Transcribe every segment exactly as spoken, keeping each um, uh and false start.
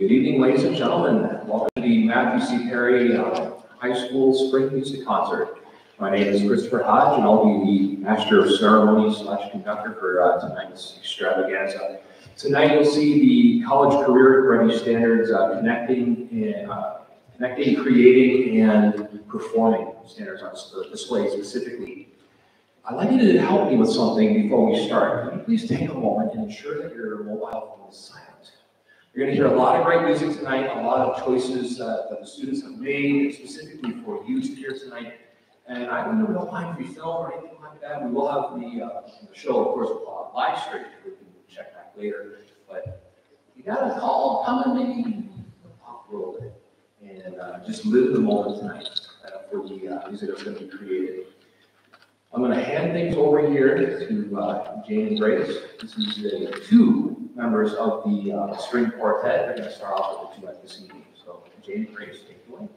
Good evening, ladies and gentlemen. Welcome to the Matthew C. Perry uh, High School Spring Music Concert. My name is Christopher Hodge, and I'll be the Master of Ceremonies slash conductor for uh, tonight's extravaganza. Tonight, you'll see the College Career Ready Standards uh, connecting, and, uh, connecting, creating, and performing standards on display specifically. I'd like you to help me with something before we start. Can you please take a moment and ensure that your mobile phone is silent? You're going to hear a lot of great music tonight, a lot of choices uh, that the students have made, specifically for you to hear tonight. And I don't know if we film or anything like that. We will have the, uh, the show, of course, will uh, live stream. We can check back later. But you got a call coming, maybe pop a little bit, and uh, just live the moment tonight uh, for the uh, music that's going to be created. I'm going to hand things over here to uh, Jane and Grace. This is the two members of the uh, string quartet. They're going to start off with the duet this evening. So, Jane and Grace, take it away.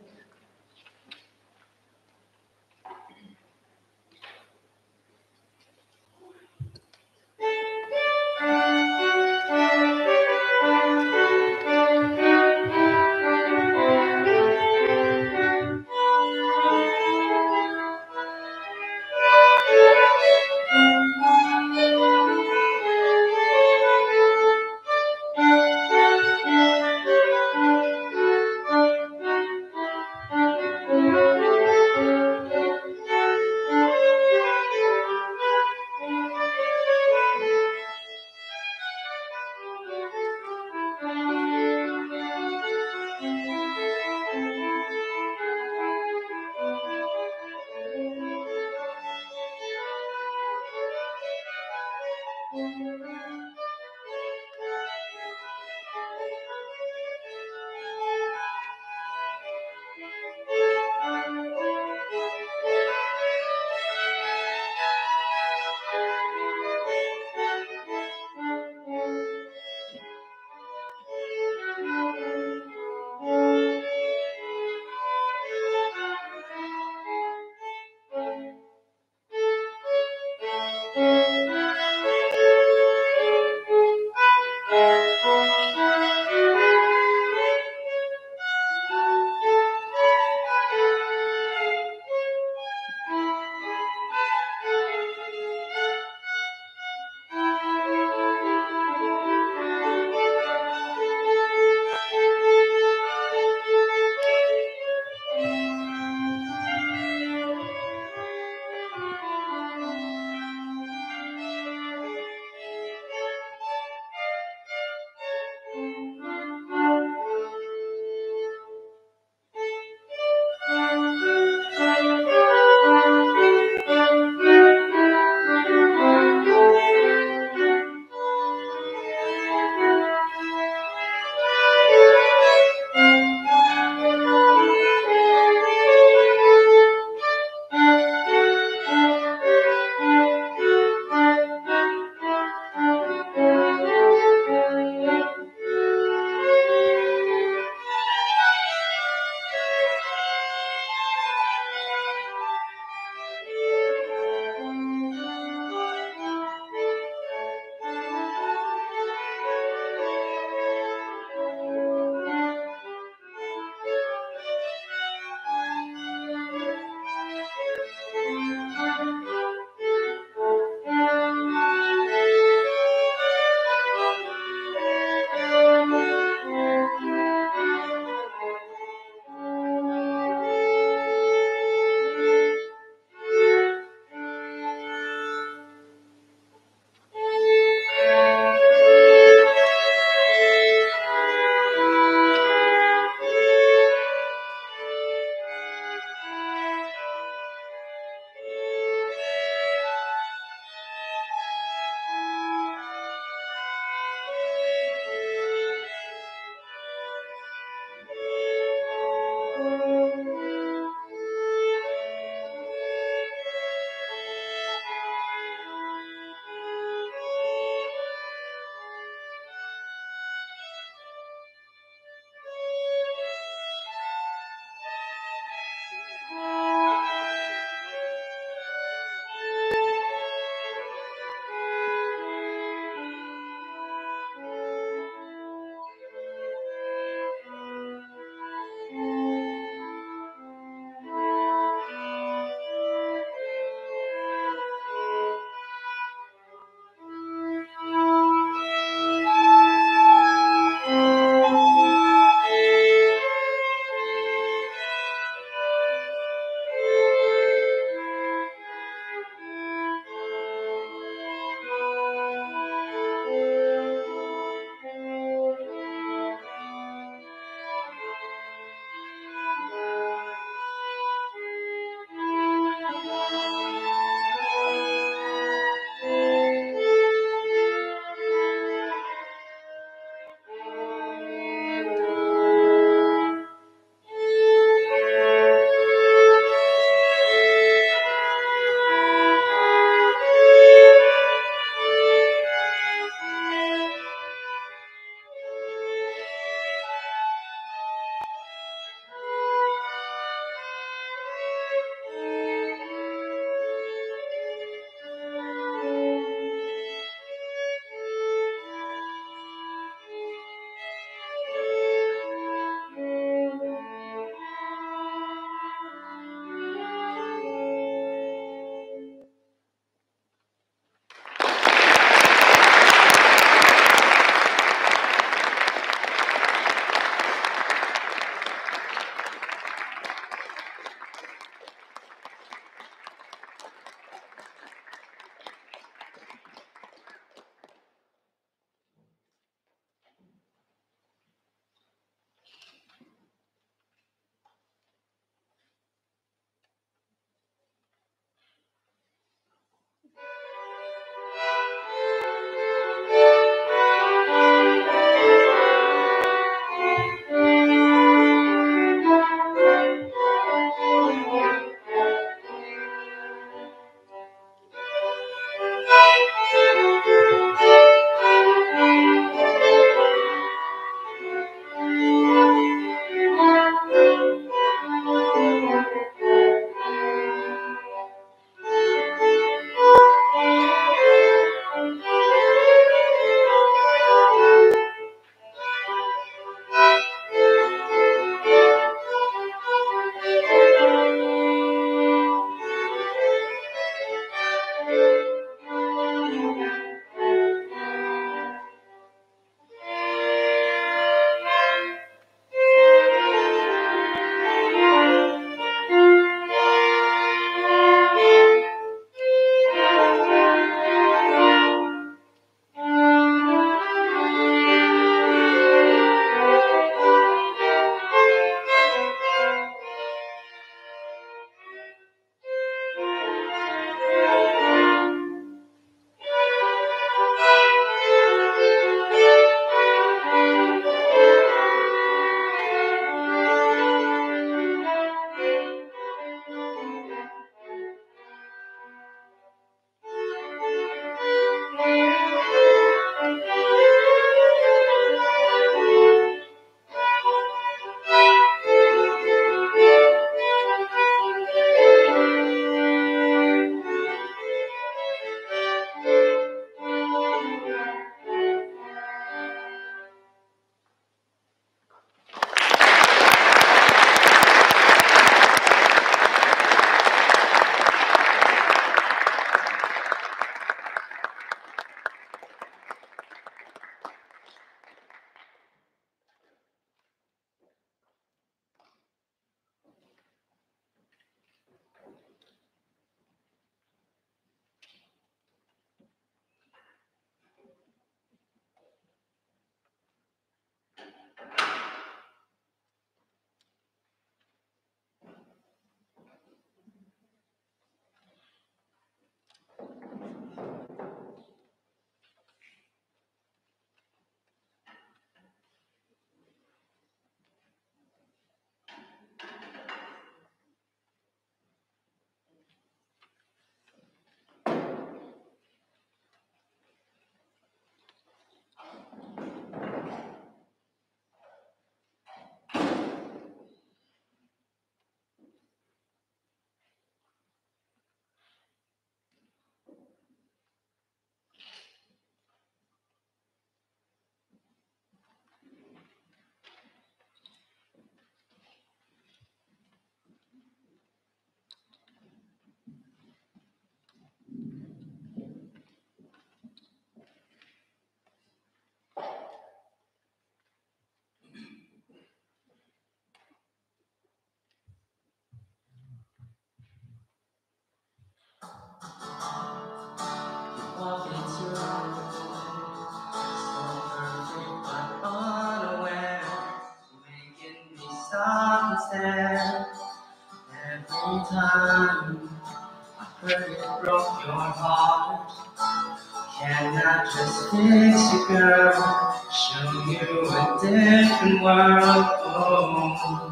time. I heard it broke your heart. Can I just fix you, girl? Show you a different world. Oh,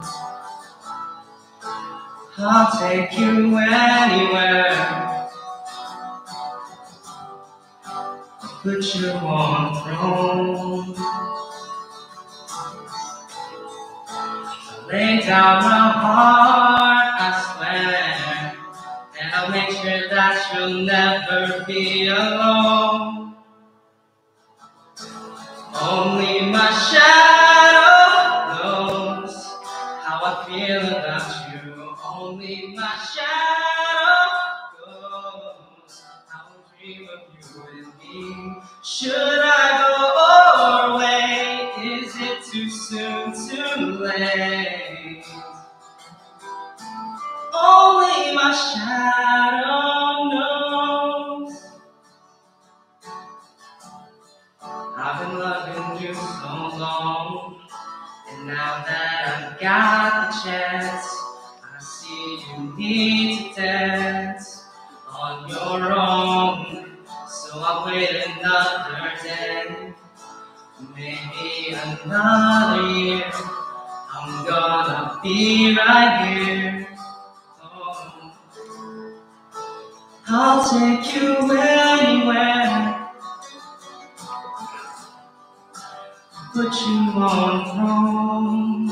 I'll take you anywhere. Put you on a throne. Lay down my heart, I swear, and I'll make sure that you'll never be alone. Only my shadow knows how I feel about you. Only my shadow knows how I dream of you and me. Should I go away? Is it too soon, too late? Only my shadow knows. I've been loving you so long, and now that I've got the chance, I see you need to dance on your own. So I'll wait another day, maybe another year. I'm gonna be right here. Oh, I'll take you anywhere. Put you on a throne.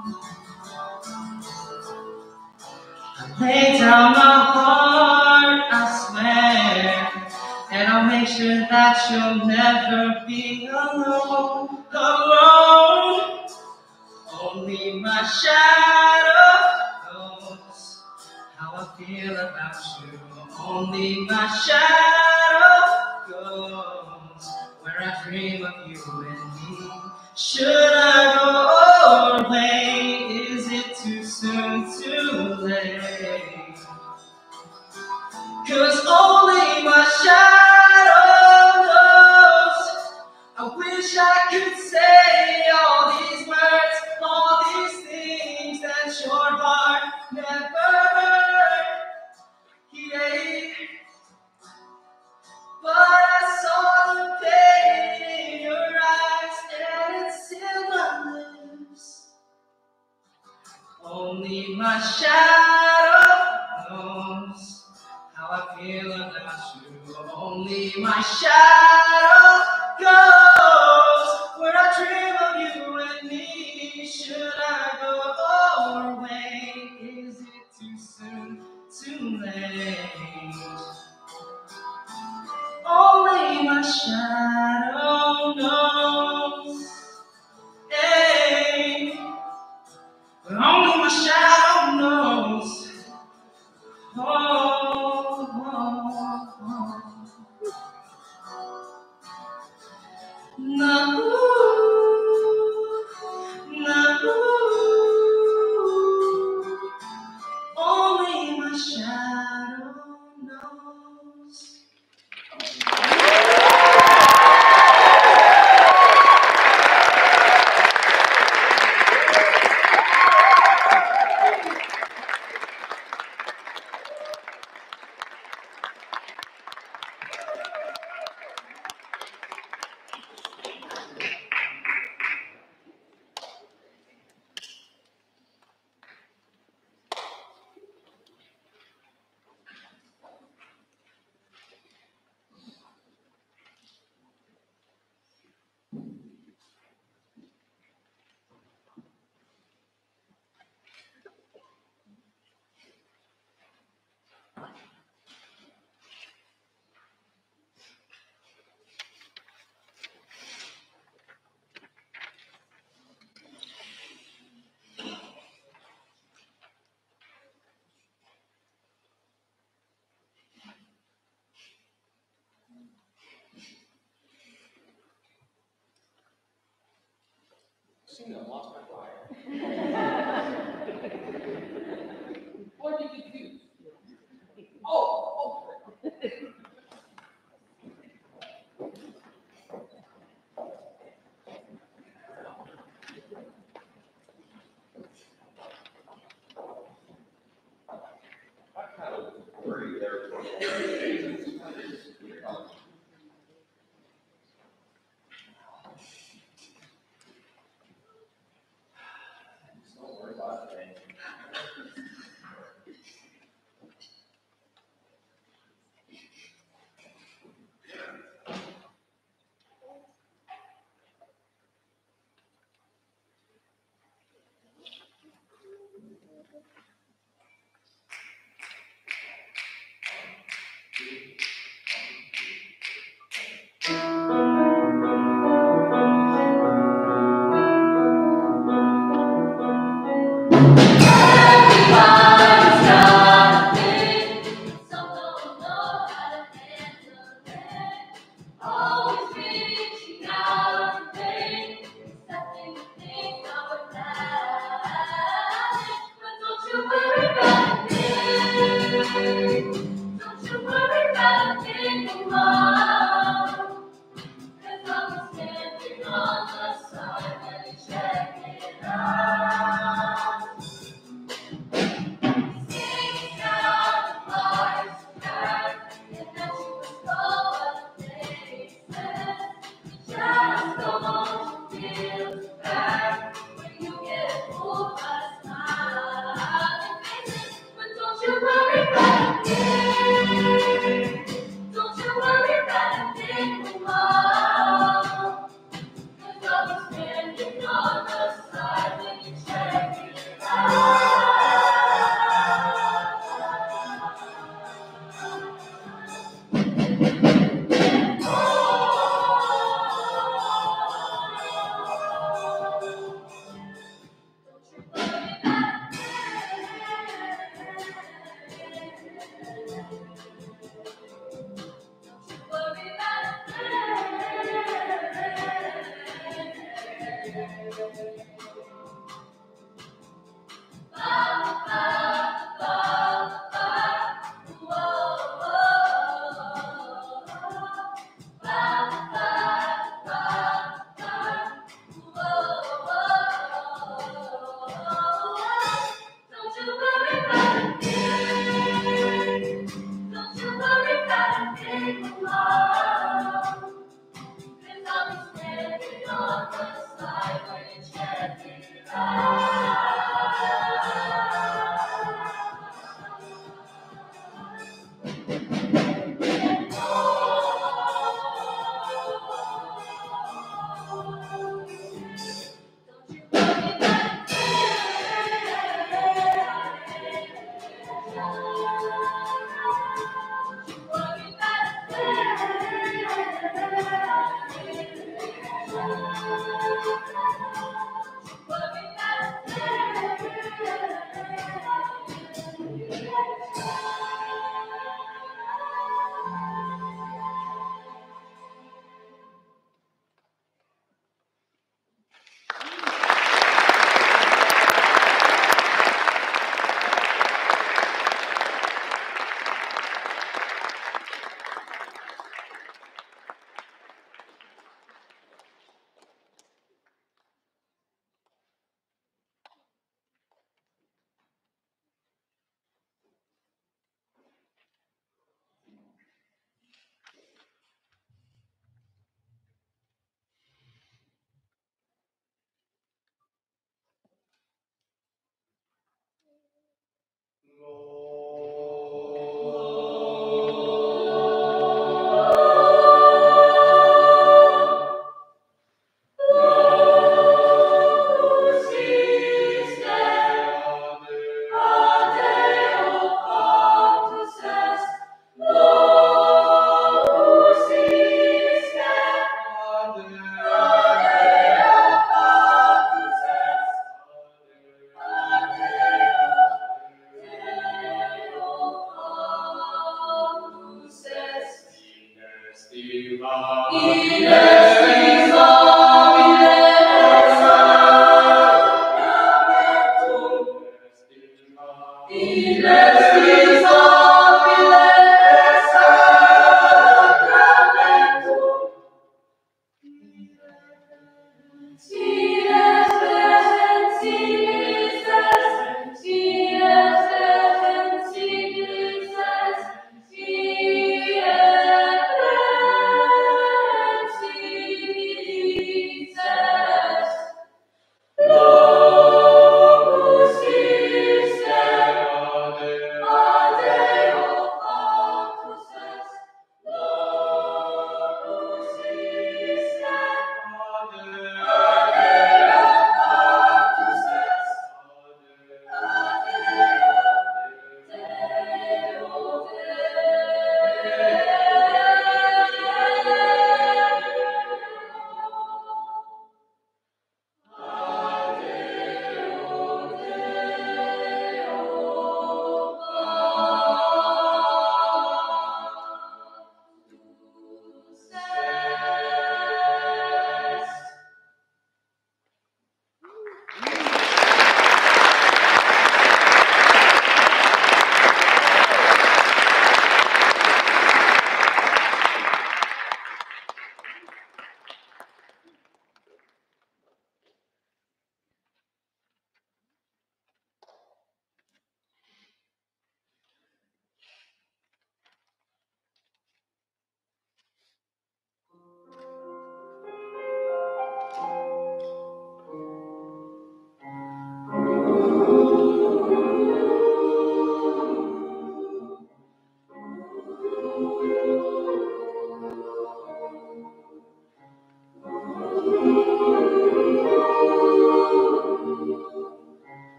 I lay down my heart, I swear, and I'll make sure that you'll never be alone, alone. Only my shadow knows how I feel about you. Only my shadow goes where I dream of you and me. Should I go away? Is it too soon, too late? 'Cause only my shadow knows. I wish I could say all these words, all these things that your heart never heard. Yeah. But I saw the pain in your eyes, and it's in my lips. Only my shadow knows how I feel about you. Only my shadow goes where I dream of you and me. Should I go away? Is it too soon, too late? Only my shadow knows. Hey, only my shadow knows. Oh, oh, oh. No, no. Only my shadow knows. Seen them, lost my fire. What did you do? Oh, oh. Don't worry about it.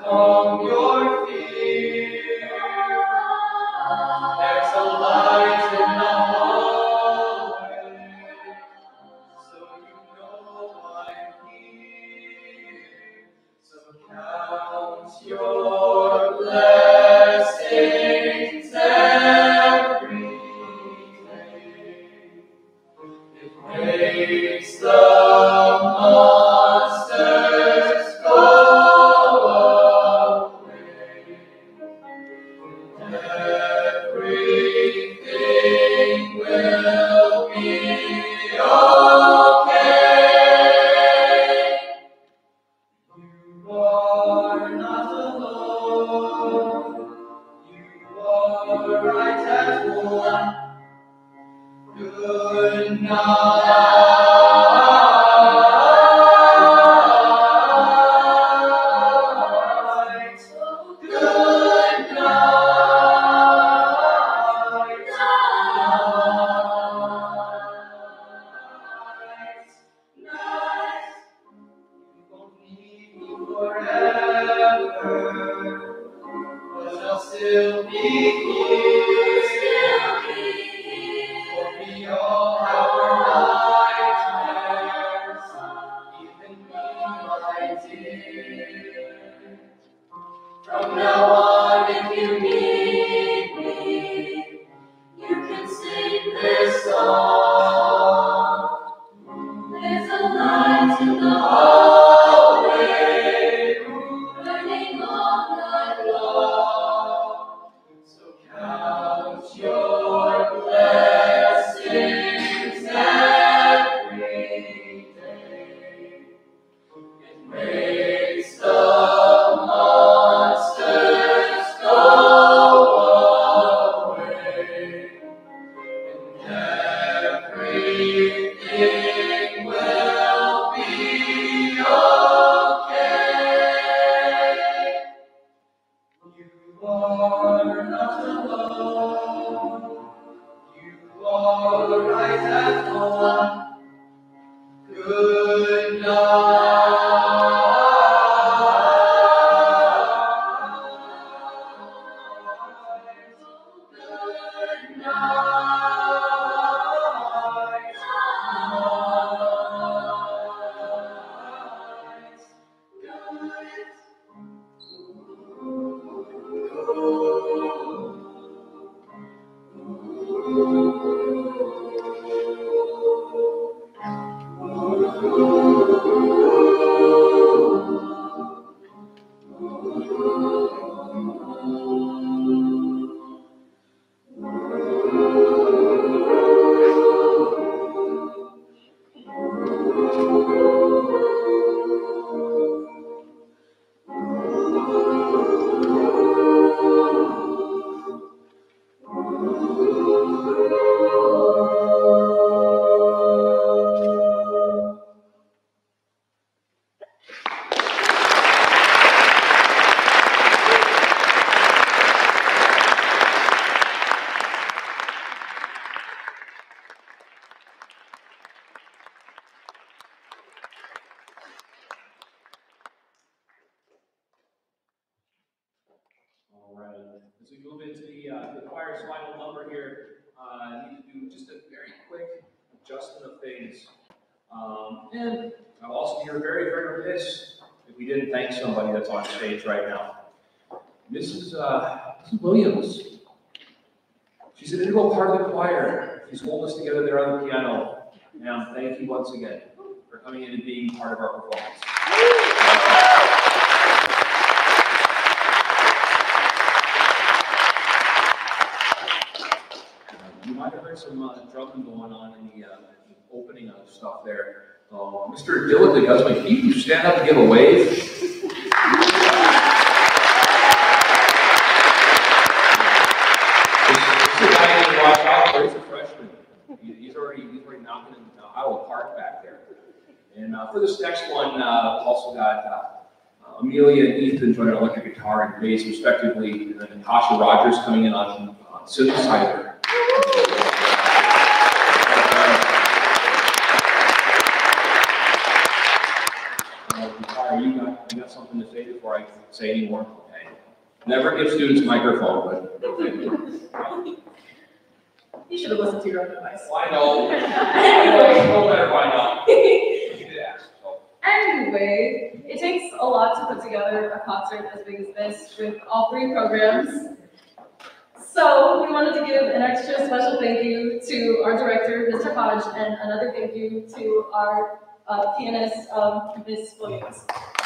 calm your fear. There's a light in the hallway, so you know I'm here. So count your blessings every day. It makes the monsters go away. Everything will be okay. You are not alone. You are right at home. Good night. Good night. Night. Night. You won't need me forever, but I'll still be here. For we all have our nightmares, even me, my dear. From now on, if you need me, you can sing this song. There's a light in the hallway, burning all night long. So count your blessings every day. It makes the monsters go away, and everything will be okay. You are not alone. You are right at home. Good night. Good night. All right, as we move into the, uh, the choir's final number here, uh, I need to do just a very quick adjustment of things. Um, and I'll also be very, very remiss if we didn't thank somebody that's on stage right now. Missus Uh, Missus Williams. She's an integral part of the choir. She's holding us together there on the piano. Ma'am, thank you once again for coming in and being part of our performance. You might have heard some uh, drumming going on in the, uh, the opening of stuff there. Uh, Mister Dilligan, can you stand up and give a wave? This, this is a guy you need to watch out for. He's a freshman. He, he's already he's already knocking it out of the park back there. And uh, for this next one, uh, also got uh, uh, Amelia and Ethan joining electric guitar and bass, respectively, and then Natasha Rogers coming in on uh, synthesizer. Uh, you got you got something to say before I say any more? Okay. Never give students a microphone, but. You should have listened to your own advice. Well, I know. I know better by now. You did ask, so. Anyway, it takes a lot to put together a concert as big as this with all three programs. So we wanted to give an extra special thank you to our director, Mister Hodge, and another thank you to our uh, pianist, um, Miz Williams.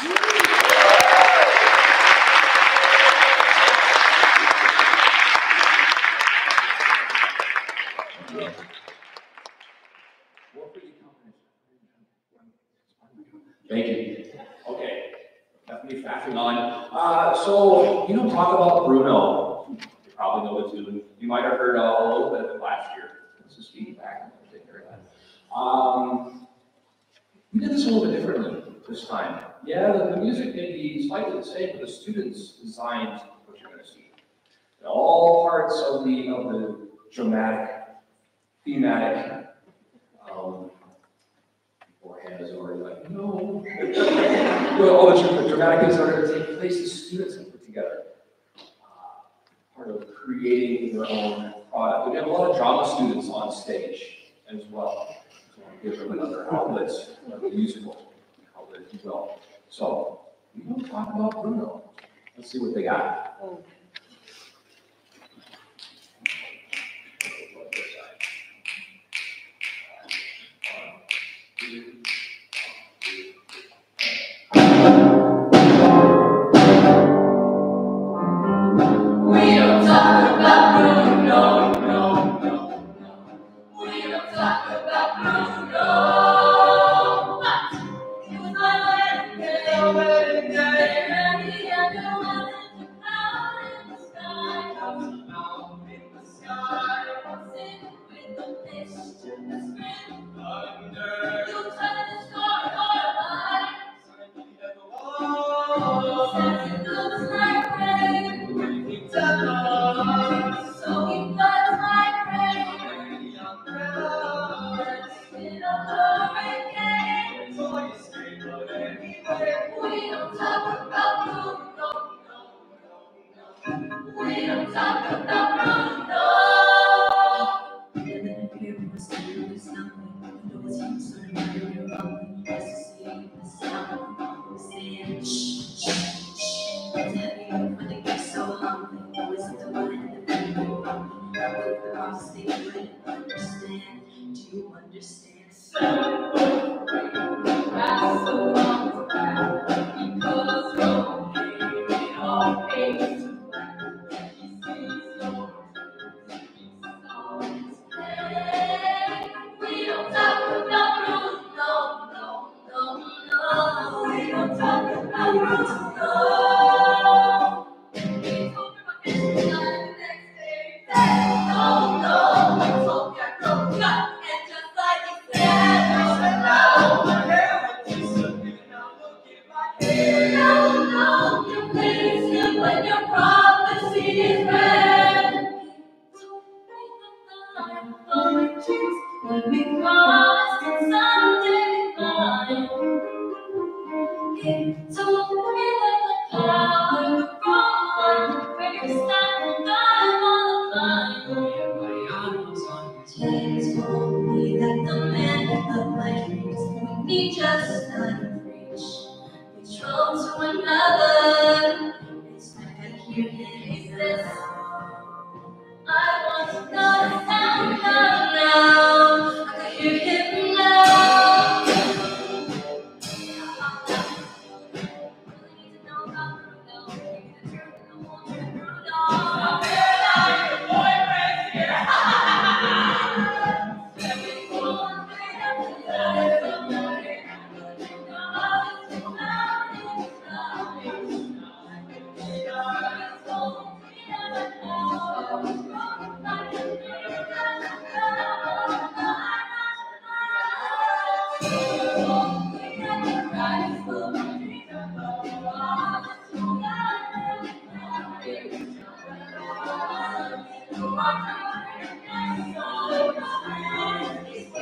Thank you. Okay, definitely faffing on. Uh, so, you know, talk about Bruno. You probably know the tune. You might have heard uh, a little bit of it last year. This is feedback. Take care of that. Um, we did this a little bit differently this time. Yeah, the, the music may be slightly the same, but the students designed what you're going to see. And all parts of the of the dramatic, thematic. Um, Beforehand is already like, no. All the dramatic things that are going to take place, the students have put together. Uh, part of creating their own product. We have a lot of drama students on stage as well. So I give them another outlet, another musical outlet as well. So we will talk about Bruno. Let's see what they got. Oh.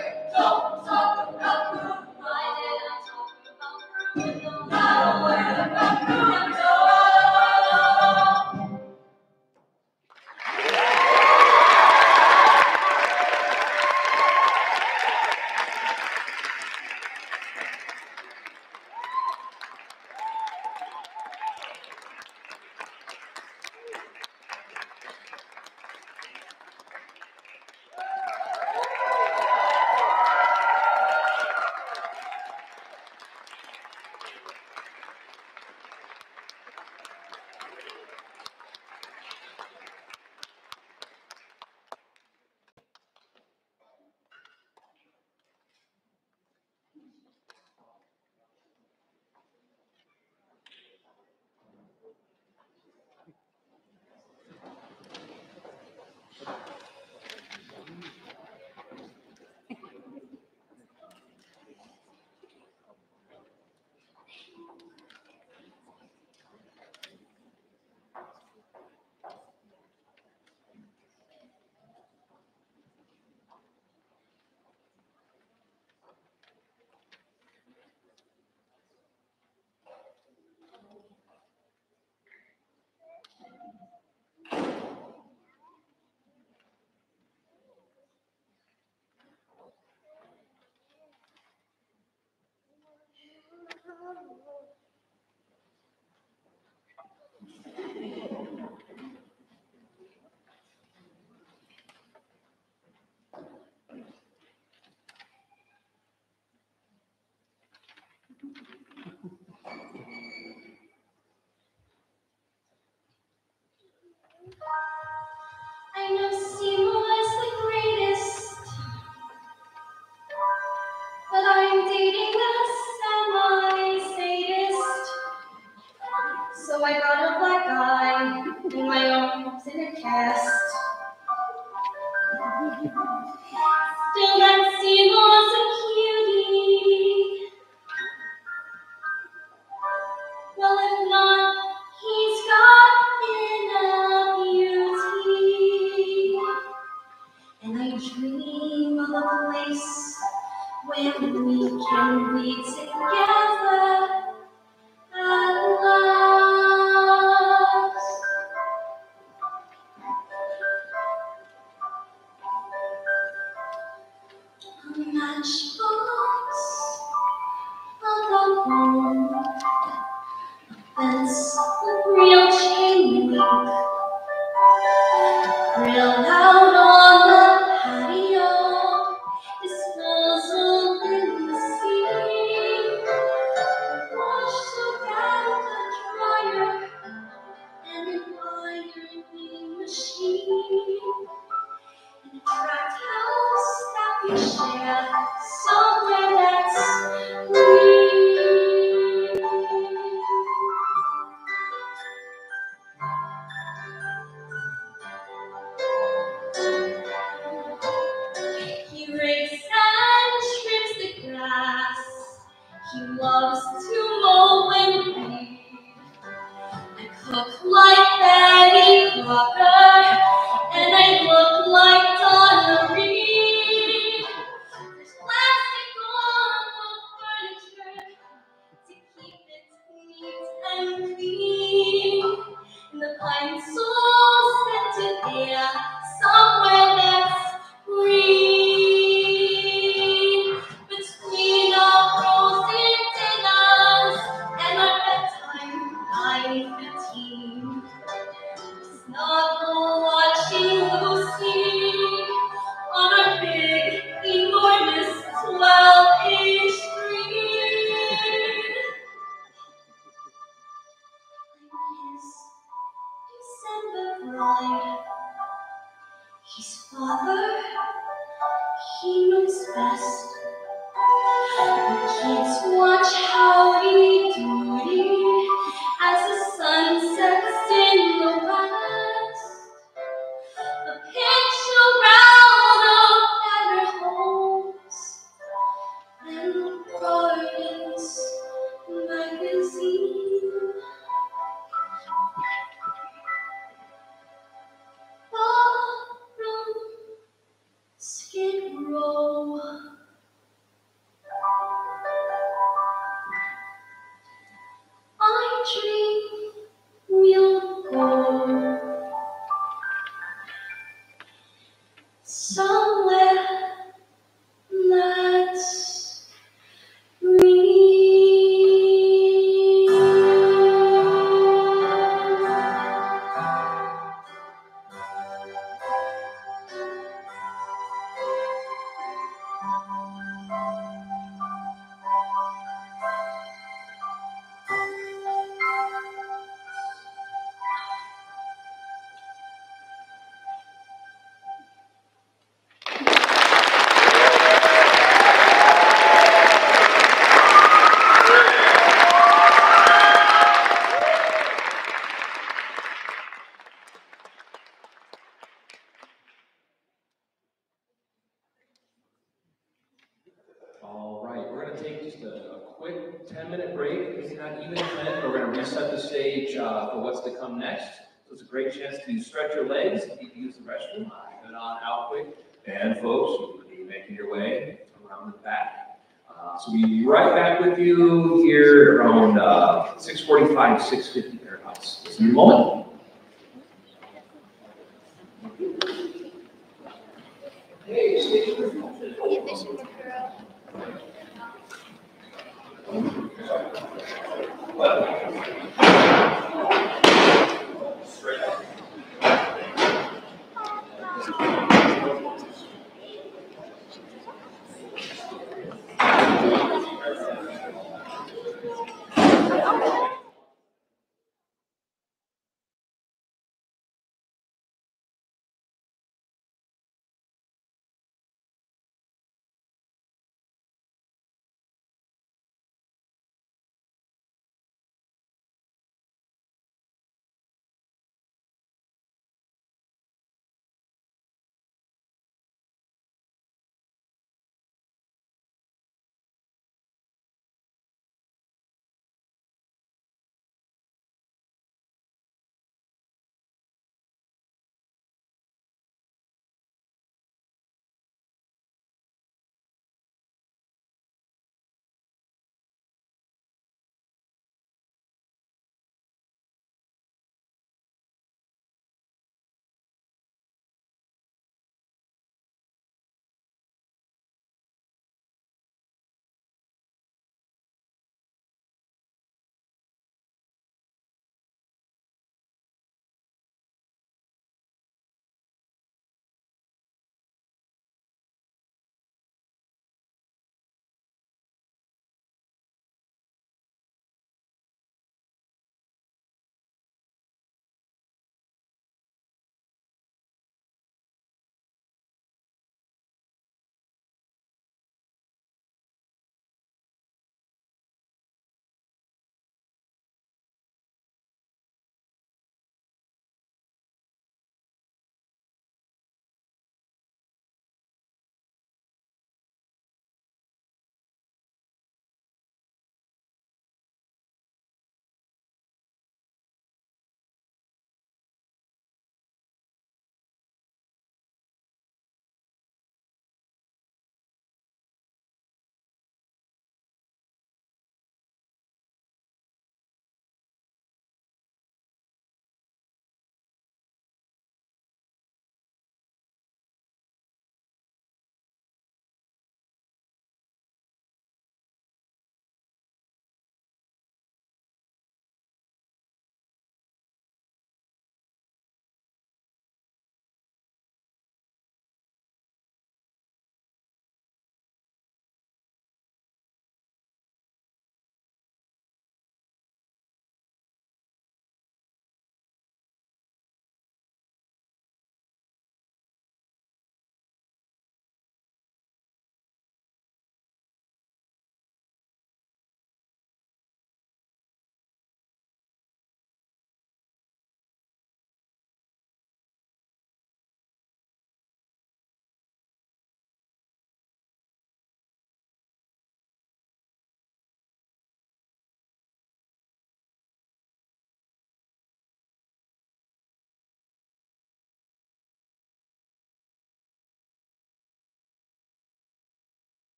Don't talk about I know Seymour is the greatest, but I'm dating a semi-sadist. So I got a black eye in my own cast. Still, that Seymour's a cutie. Well, if not, he's got inner beauty. And I dream of a place where we can be together at last. A matchbox, a home, fence with real chain link, grilled out on the patio, disposal in the sink, wash soap and a dryer, and an ironing machine, and a tract house that we share somewhere that's green. He rakes and trims the grass. He loves to mow and weed. I cook like Betty Crocker, and I look like Donna Reed. There's plastic on the furniture to keep it neat and clean. And the pine saw scented air somewhere that's green. Between our rosy dinners and our bedtime nine fifteen, snuggle watching Lucy on our big, enormous twelve-inch screen. I'm his December bride. He's father, he knows best. The kids watch Howdy Doody as the sun sets in the west. The picture round of better homes and the Gardens magazine. Ballroom, Skid Row. I dream we'll go somewhere that's green. All right, we're going to take just a, a quick ten-minute break. Maybe not even ten. We're going to reset the stage uh, for what's to come next. So it's a great chance to stretch your legs. If you can use the restroom, uh, head on out quick. And folks, you'll be making your way around the back. Uh, so we'll be right back with you here around uh, six forty-five, six fifty thereabouts. Just in a moment. Hey, station.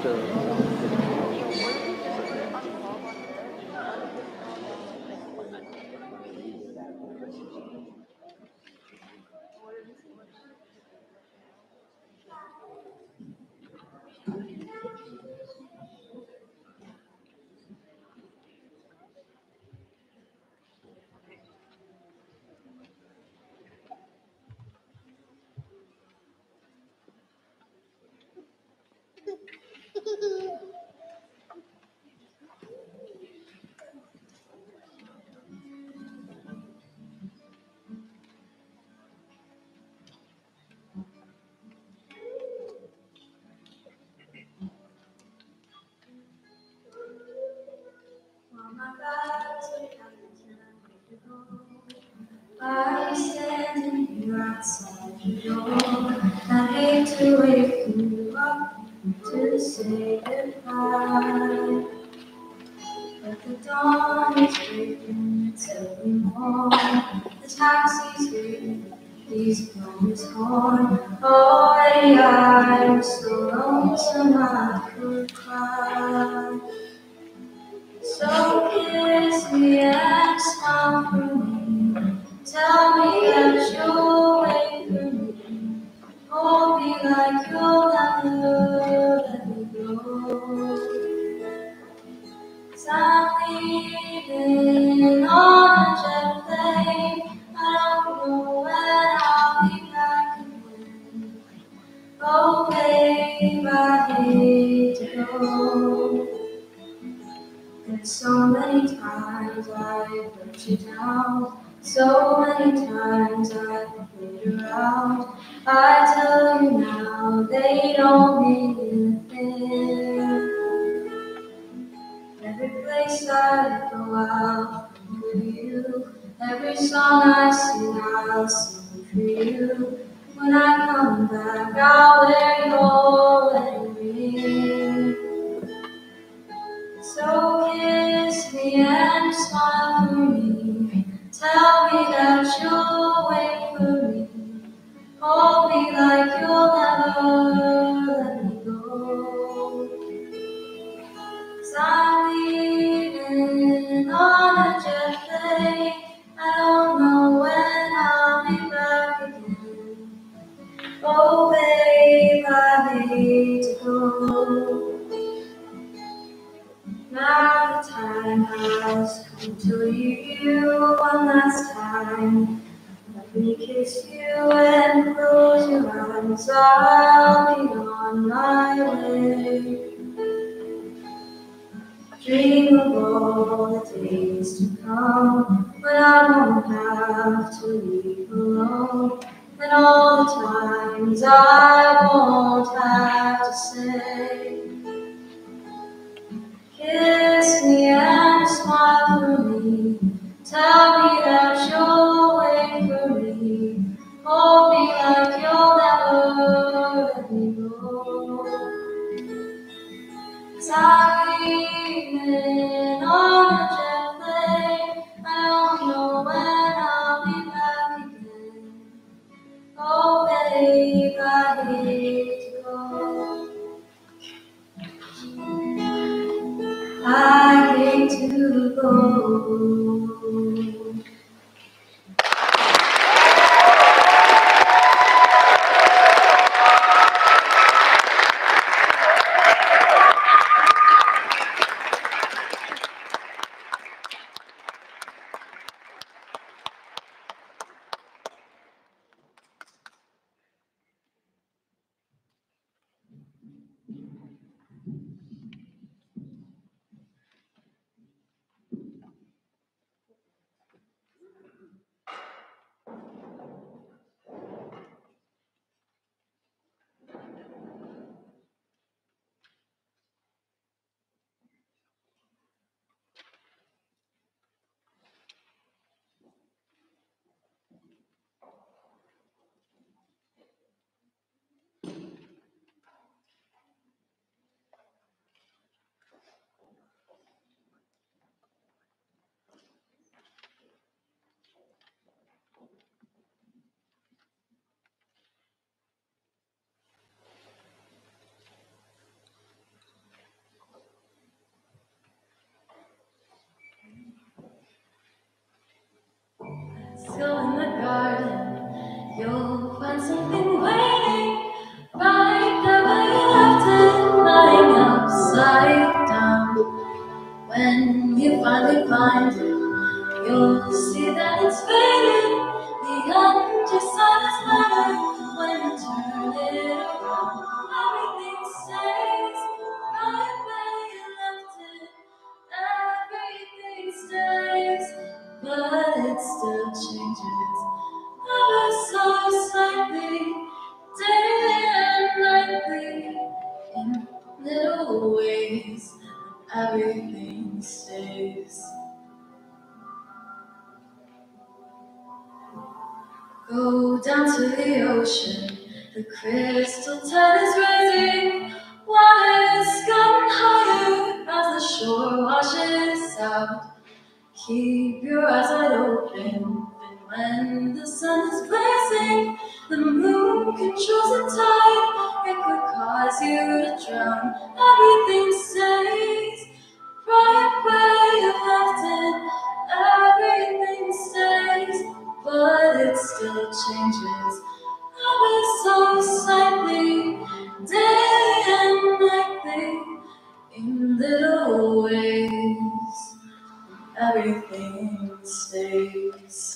While my bags are packed and I go, I standing here outside your door. I hate to wake you up to say goodbye, but the dawn is breaking, it's early morning. The taxi's waiting, please blow his horn. Already I was so lonesome I could cry. So kiss me and smile for me. Tell me that you'll wait for me. Hold me like you'll never let me go. 'Cause I'm leaving on a jet plane. I don't know when I'll be back again. Oh babe, I hate to go. There's so many times I've let you down, so many times I've played around. I tell you now, they don't mean a thing. Every place I go out for you, every song I sing I'll sing for you. When I come back, I'll wear your wedding ring. So kiss me and smile for me. Tell me that you'll wait for me. Hold me like you'll never let me go. 'Cause I'm leaving on a jet plane. I don't know when I'll be back again. Oh babe, I hate to go. Now the time has come to leave you one last time. Let me kiss you and close your eyes. I'll be on my way. Dream of all the days to come when I won't have to leave alone, and all the times I won't have to say. Kiss me and smile for me. Tell me that you'll wait for me. Hold me like you'll never let me go. 'Cause I'm leaving on a jet plane. I don't know when I'll be back again. Oh babe, I hate to go. I hate to go. find something waiting right there where you left it, lying upside down. When you finally find it, you'll see that it's faded. The underside is better when you turn it around. Everything stays right where you left it. Everything stays, but it still changes ever so slightly, daily and nightly, in little ways. Everything stays. Go down to the ocean, the crystal tide is rising. Water's gotten higher as the shore washes out. Keep your eyes wide open, and when the sun is blazing, the moon controls the tide. It could cause you to drown. Everything stays right where you left it. Everything stays, but it still changes ever so slightly, day and nightly, in little ways. Everything stays.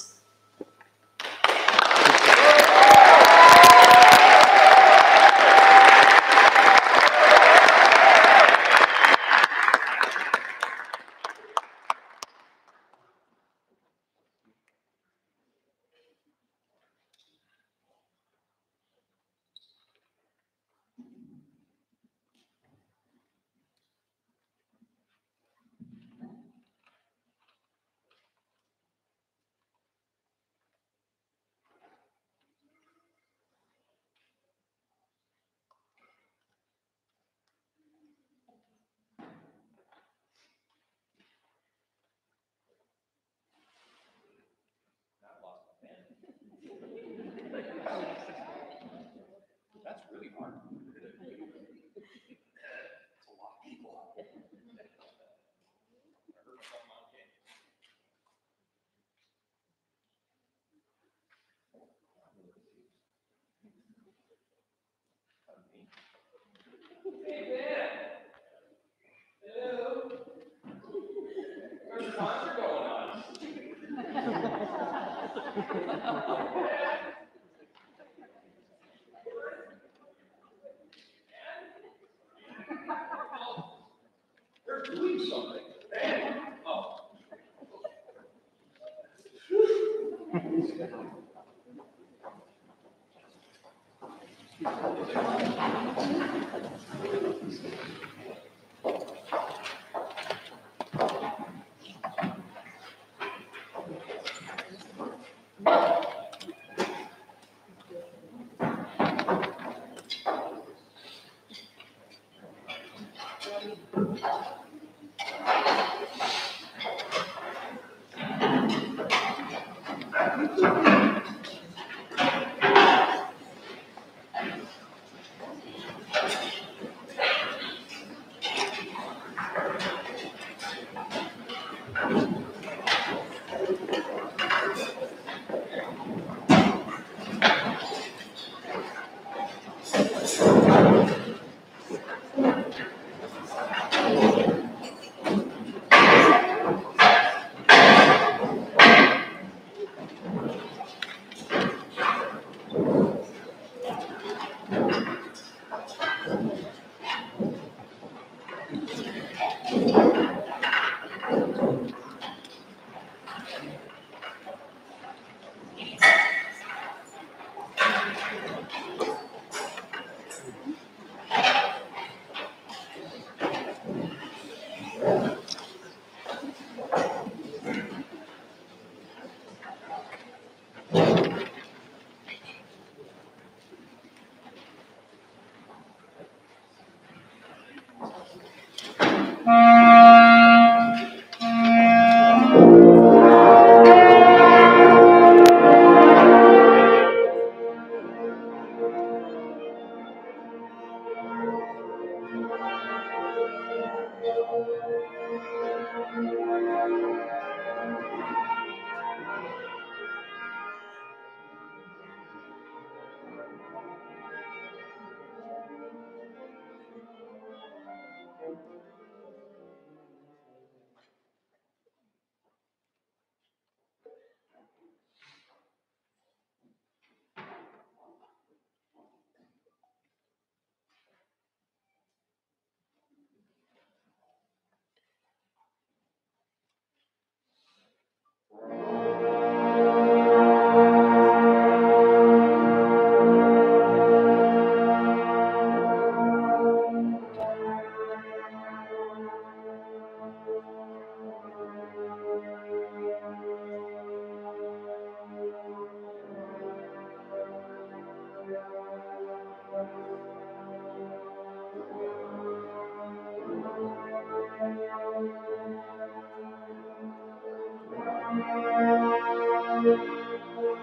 That's really hard. It's a lot of people. I heard something on game. Hey, man. Hello. There's a concert going on. They're doing something. Man. Oh.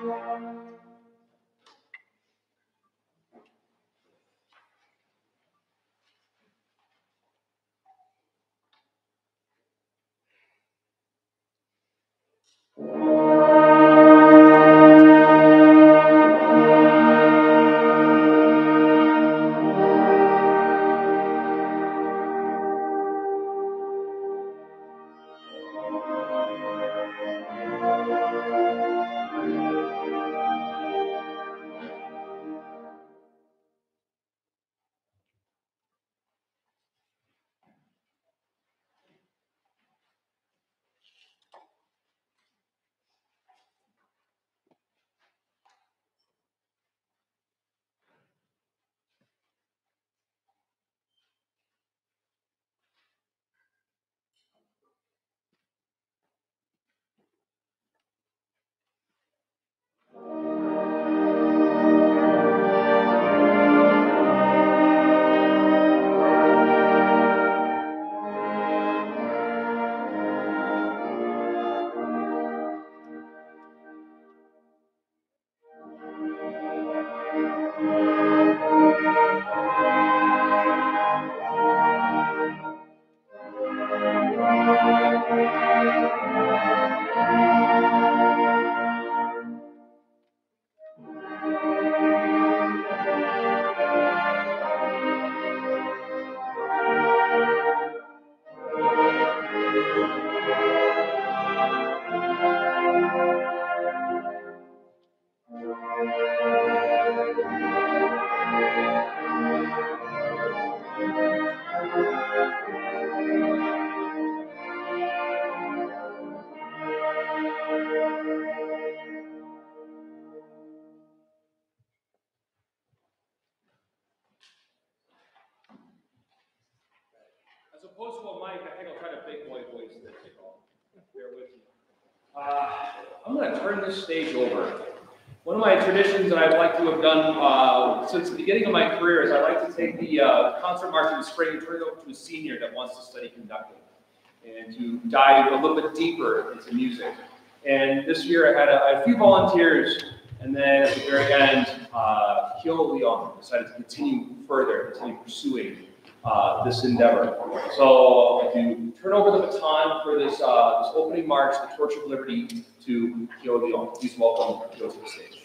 As opposed to a mic, I think I'll try to big boy voice this. Bear with me. Uh, I'm going to turn this stage over. One of my traditions that I'd like to have done uh, since the beginning of my career is I like to take the uh, concert march in the spring and turn it over to a senior that wants to study conducting and to dive a little bit deeper into music. And this year I had a, I had a few volunteers, and then at the very end, uh, Kyo Leon decided to continue further, continue pursuing uh, this endeavor. So I'd like to turn over the baton for this, uh, this opening march, the Torch of Liberty, to Kyo Leon. Please welcome Kyo to the stage.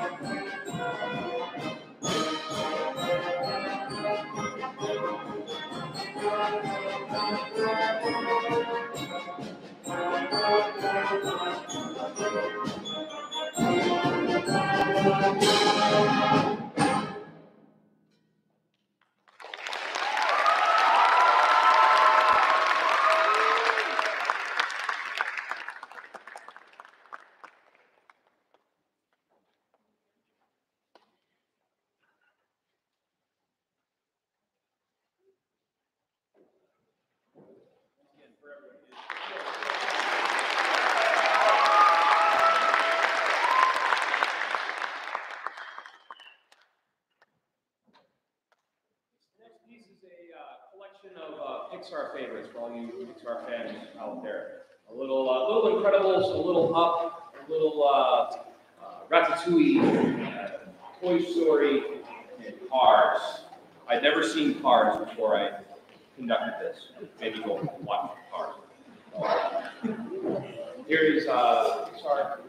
Next piece is a uh, collection of uh, Pixar favorites for all you Pixar fans out there. A little, uh, little Incredibles, a little Up, a little uh, uh, Ratatouille, uh, Toy Story, and Cars. I'd never seen Cars before I conducted this. Maybe go watch Cars. Here is uh, Pixar.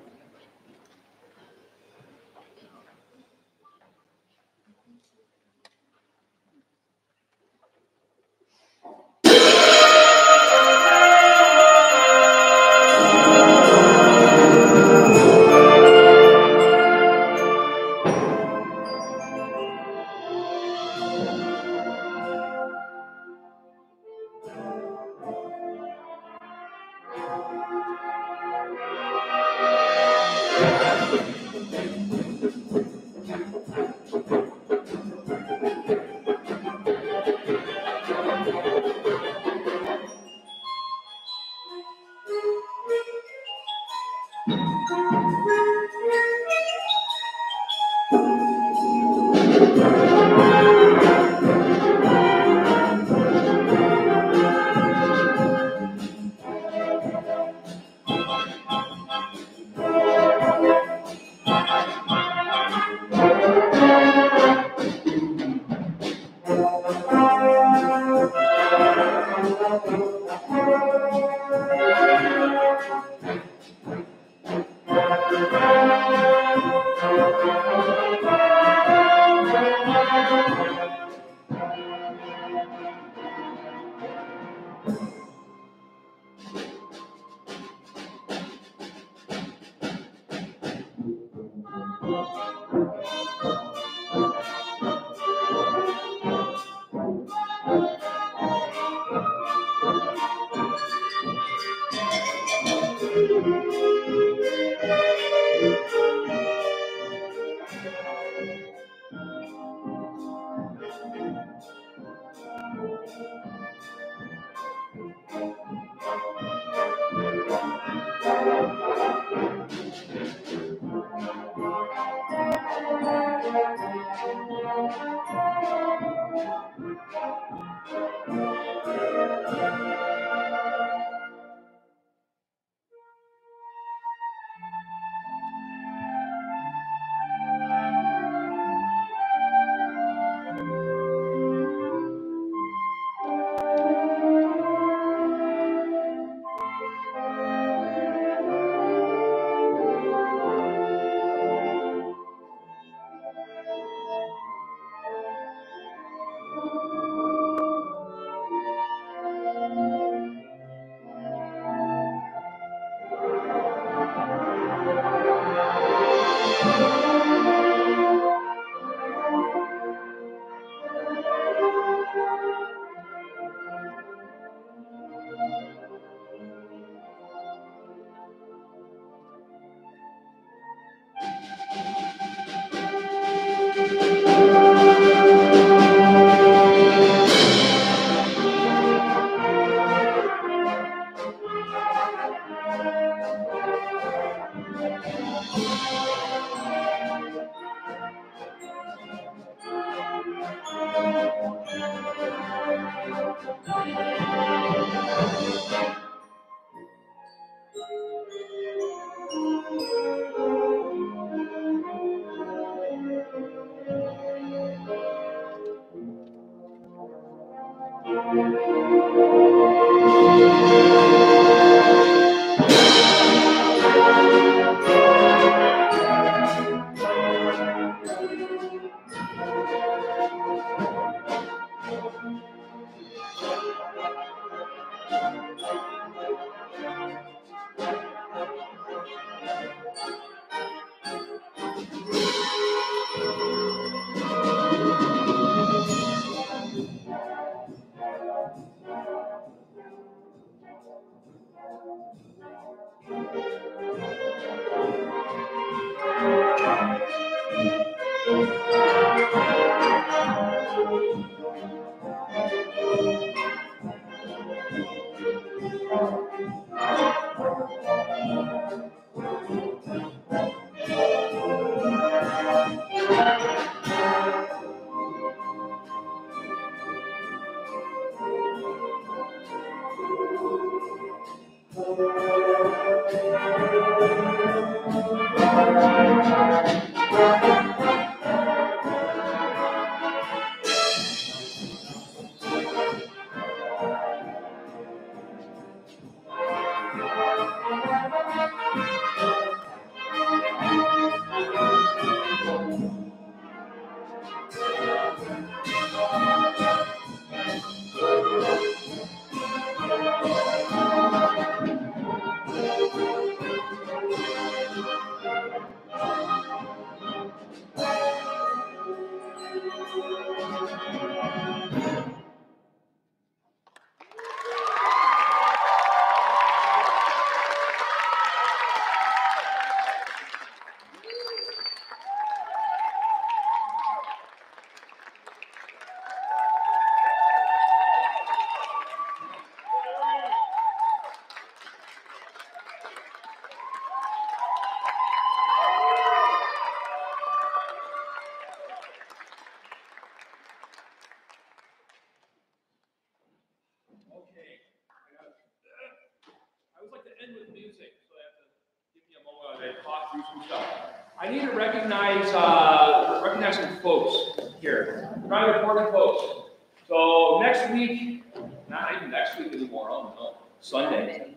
I need to recognize uh, recognize some folks here, very important folks. So next week, not even next week anymore, oh no, Sunday.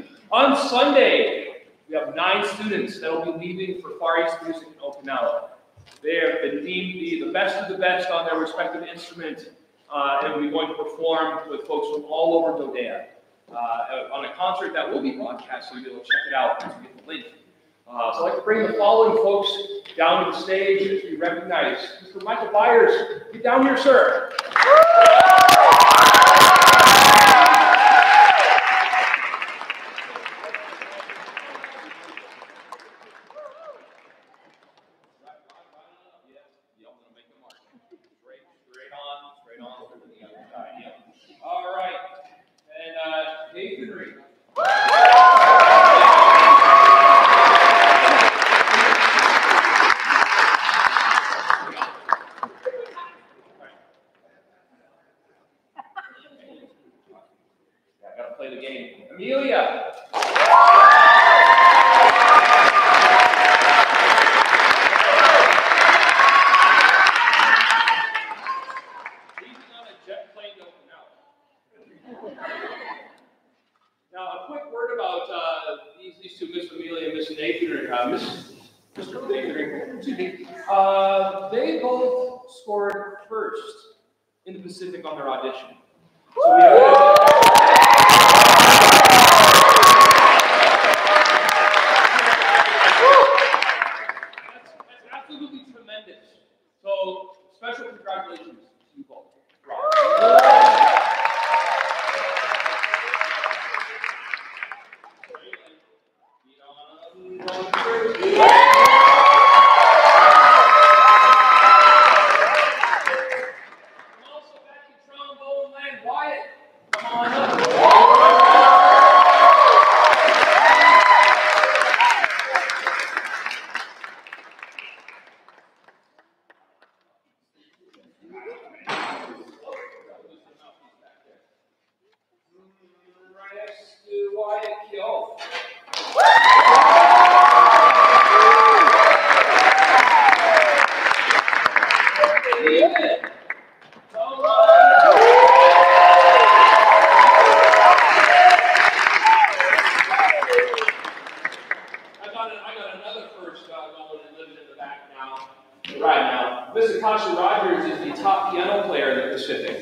On Sunday, we have nine students that will be leaving for Far East Music in Okinawa. They have been deemed to be the best of the best on their respective instrument, uh, and we're going to perform with folks from all over Dodea uh, on a concert that will be broadcast, so you'll be able to check it out once you get the link. Uh, so I'd like to bring the following folks down to the stage as we recognize Mister Michael Byers. Get down here, sir. All right. And uh, Dave Henry. Play the game. Amelia. Leaving on a jet plane to Okinawa. Now, a quick word about uh, these, these two, Miss Amelia and Miss Nathan, uh, Miss Mister Nathan, excuse me. Uh, they both scored first in the Pacific on their audition. So we have So, special congratulations to you both. Also back in trombone land, Wyatt. Come on up. Mister Kasha Rogers is the top piano player in the Pacific.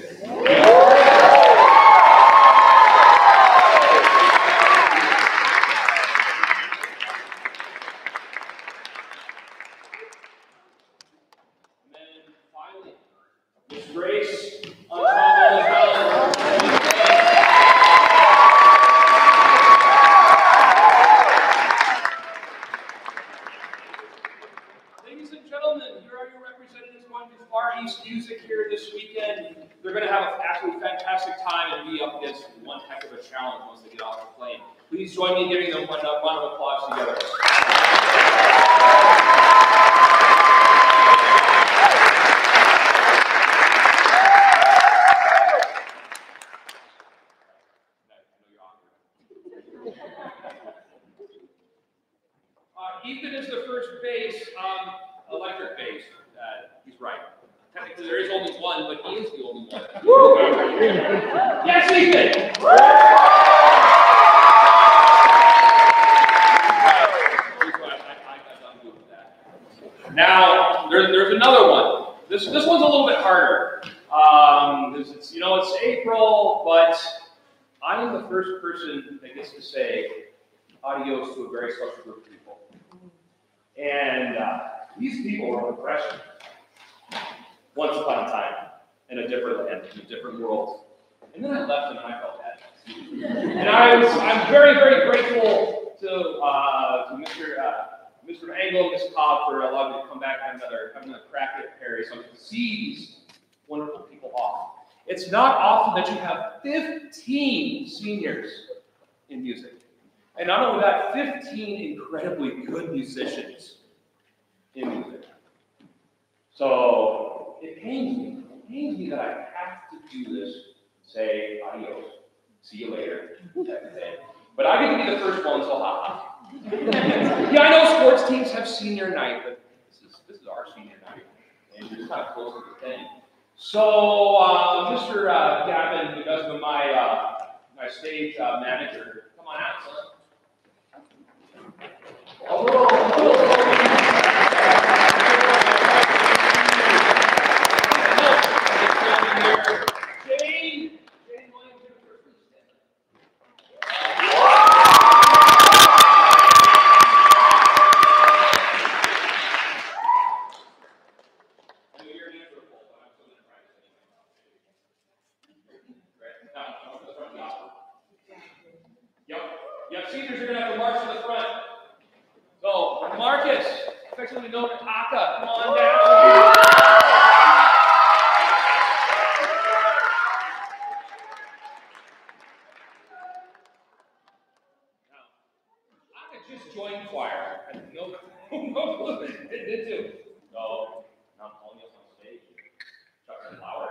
And then finally, Miss Grace on trombone and bell. and gentlemen, here are your representatives going to Far East Music here this weekend. They're going to have an absolutely fantastic time and be up against one heck of a challenge once they get off the plane. Please join me in giving them one round of applause together. Uh, Ethan is the first bass, um, electric bass. Uh, he's right. Technically, there is only one, but he is the only one. Yes, Ethan! Now, there, there's another one. This, this one's a little bit harder. Um, this, it's, you know, it's April, but I am the first person that gets to say adios to a very special group of people. And uh, these people were freshmen once upon a time in a different land, in a different world. And then I left them and I felt bad. And I was, I'm very, very grateful to, uh, to Mister Uh, Mister Angle and Miz Cobb for allowing me to come back and have another, have another crack at Perry so I can see these wonderful people off. It's not often that you have fifteen seniors in music. And not only that, fifteen incredibly good musicians in music. So it pains me, it pains me that I have to do this, say adios, see you later, type of thing. But I get to be the first one, so haha. Yeah, I know sports teams have senior night, but this is, this is our senior night, and you're just kind of close to the thing. So, uh, Mister Uh, Gavin, who does my, uh, my stage uh, manager, come on out, son. A little, a little. Jane, Jane Williams, you're the first one to stand up. I know you're an introvert, but I'm still going to practice anyway. Right? Now, I'm going to front now. Yep. Yep, seniors are going to have to march to the front. So, Marcus, affectionately known as Taka, come on down. Now, Taka just joined choir. I had no, no clue what it did too. So, now I'm calling you up on stage. Chuck and flower.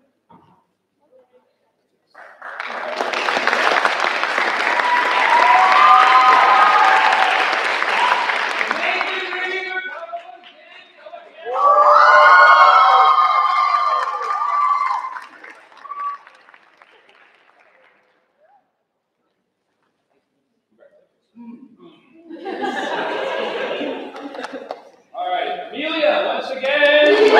All right, Amelia, once again.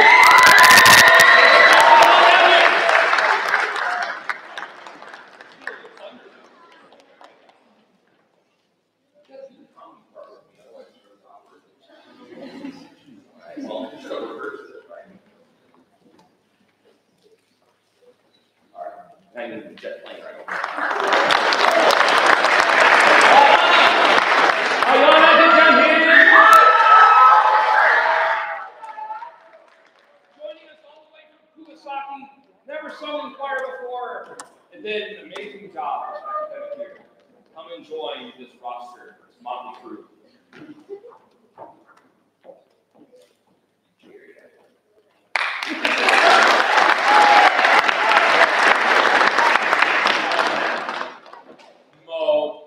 All right, now you need the jet plane right over. Ayana, get down here. Joining us all the way from Kuwasaki, never sung in choir before, and did an amazing job this academic year. Come and join this roster, this motley crew. Mo.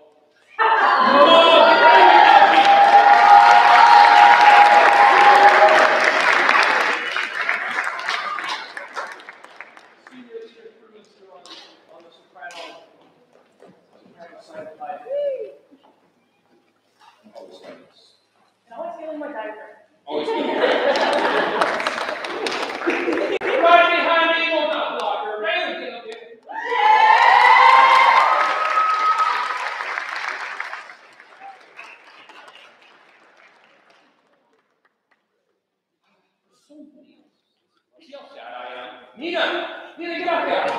Always good. Right behind me, will not block her. Raylan, get up here. See how sad I am. Nina, Nina, get up there.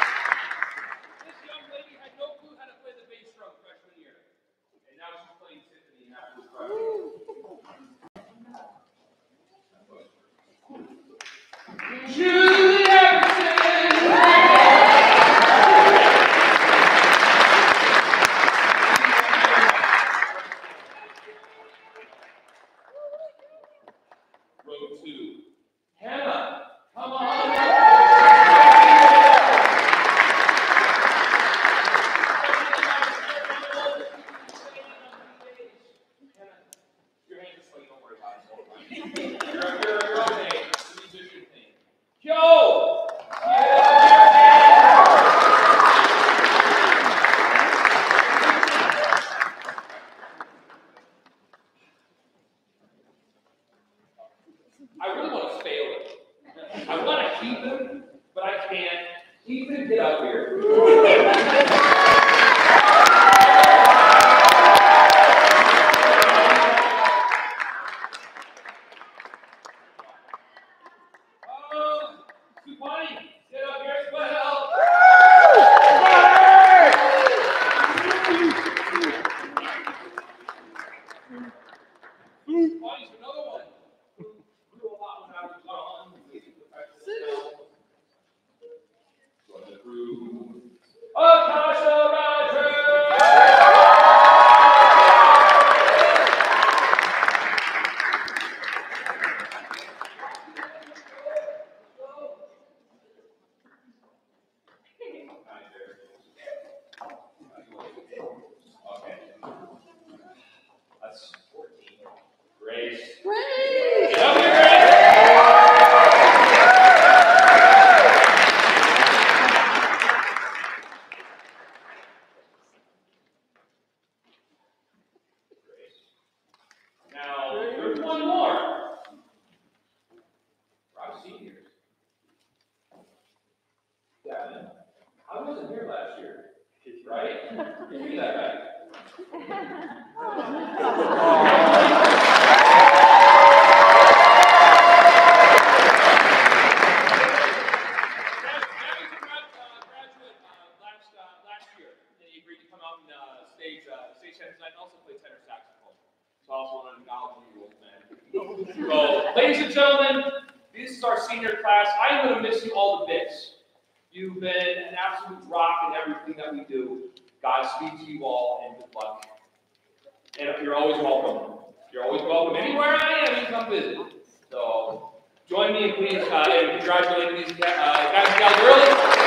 This young lady had no clue how to play the bass drum freshman year, and now she's playing. So, ladies and gentlemen, this is our senior class. I am going to miss you all the bits. You've been an absolute rock in everything that we do. Godspeed to you all, and good luck. And you're always welcome. You're always welcome. Anywhere I am, you come visit. So, join me, please, uh, and congratulate these uh, guys and gals early.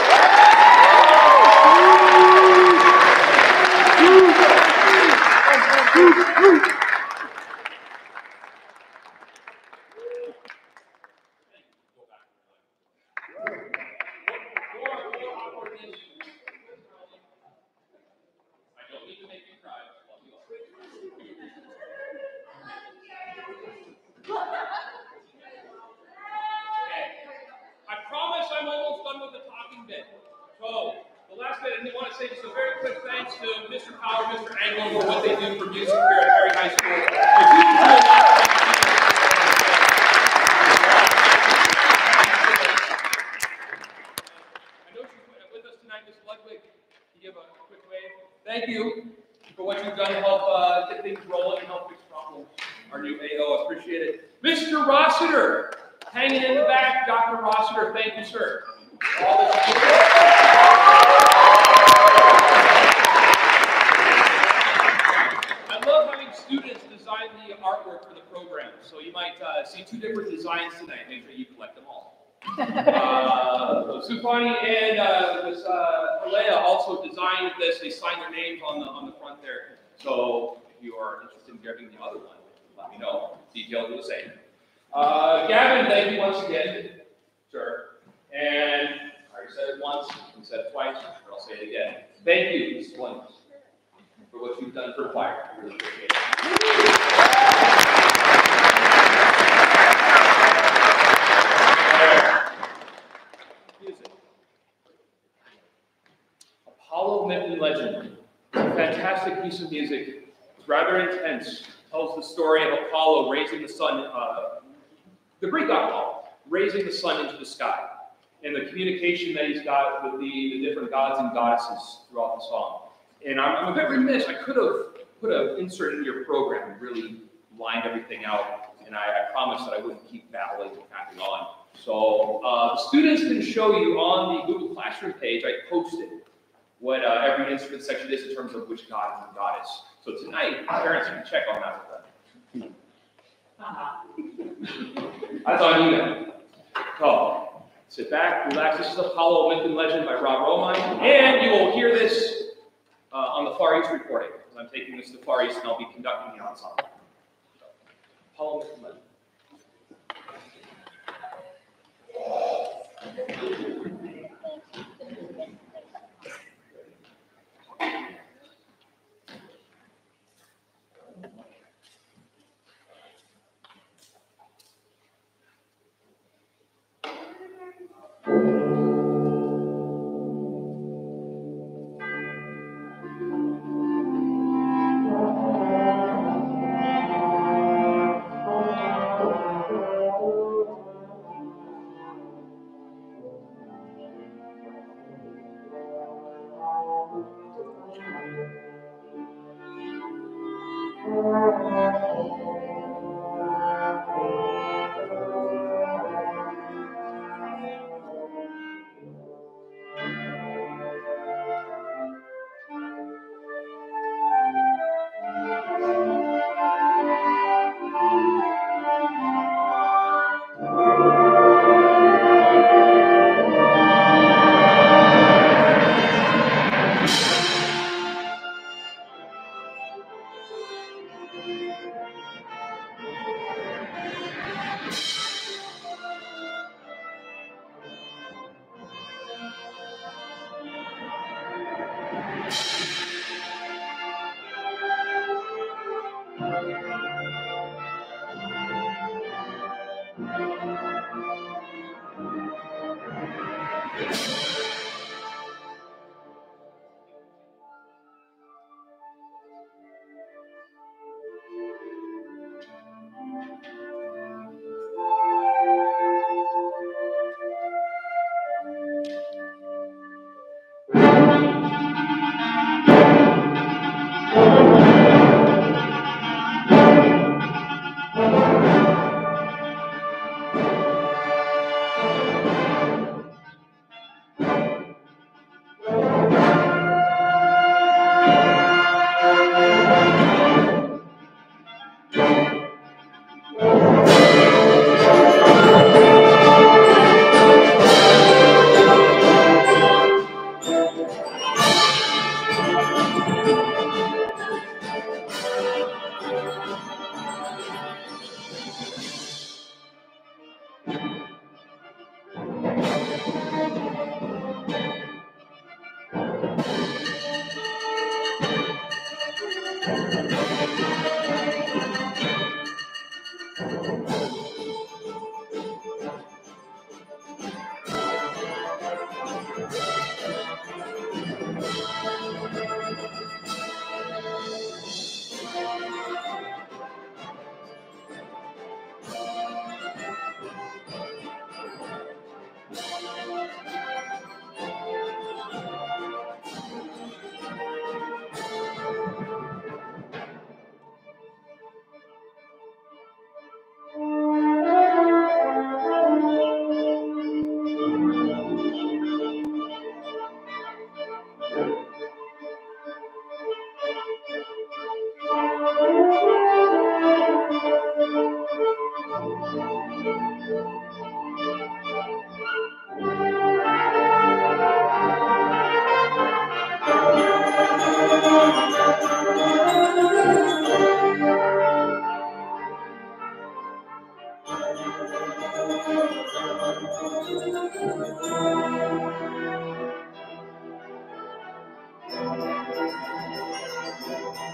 Thank you for what you've done to help uh, get things rolling and help fix problems. Our new A O, appreciate it. Mister Rossiter, hanging in the back. Doctor Rossiter, thank you, sir. All this I love having students design the artwork for the program. So you might uh, see two different designs tonight. Make sure you collect them all. uh, Supani and uh, this, uh, Alea also designed this. They signed their names on the on the front there. So if you are interested in getting the other one, let me know. Details are the same. Uh, Gavin, thank you once again, sir. And I already said it once, and said it twice, but I'll say it again. Thank you, Miz Williams, for what you've done for choir. I really appreciate it. Apollo Myth and Legend. A fantastic piece of music. It's rather intense. It tells the story of Apollo raising the sun, uh, the Greek god Apollo, raising the sun into the sky, and the communication that he's got with the, the different gods and goddesses throughout the song. And I'm, I'm a bit remiss. I could have put an insert in your program and really lined everything out, and I, I promised that I wouldn't keep battling and tacking on. So uh, the students can show you on the Google Classroom page. I posted what uh, every instrument section is in terms of which god and goddess. So tonight, parents can check on that with them. That's on you now. So, sit back, relax. This is Apollo Myth and Legend by Rob Romine, and you will hear this uh, on the Far East recording. I'm taking this to the Far East, and I'll be conducting the ensemble. So, Apollo Myth and Legend.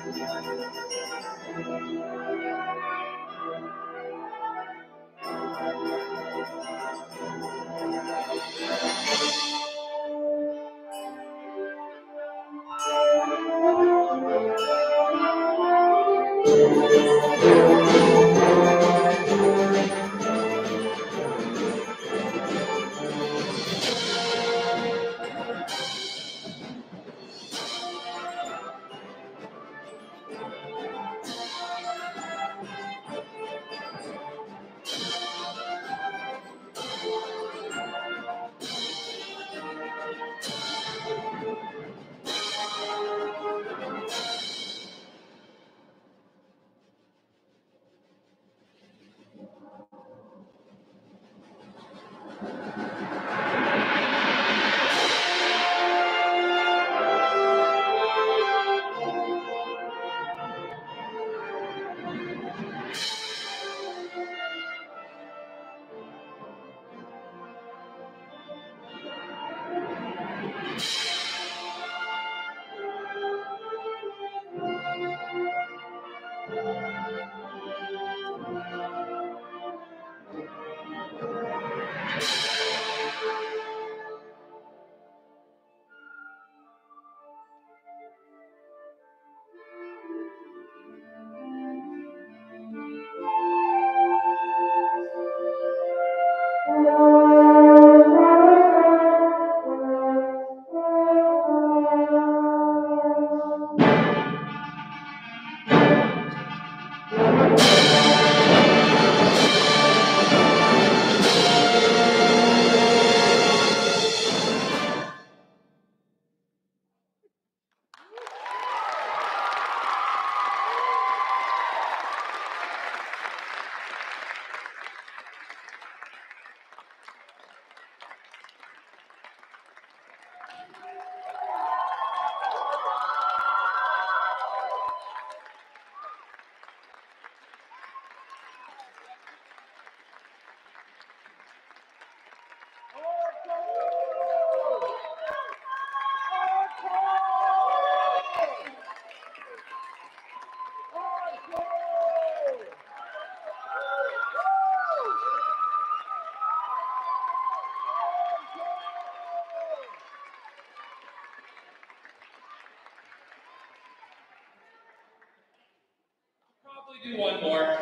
Do one more.